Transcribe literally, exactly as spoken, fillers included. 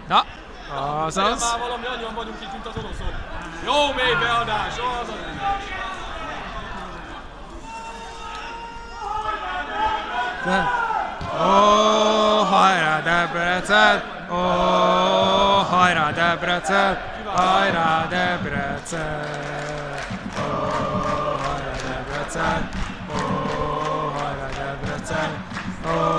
Na, azaz. Már valami, annyian vagyunk itt, mint az oroszok. Jó mély beadás, az az. Ó, hajrá Debrecen! Ó, hajrá Debrecen! Hajrá Debrecen! Ó, hajrá Debrecen! Ó, hajrá Debrecen! Ó,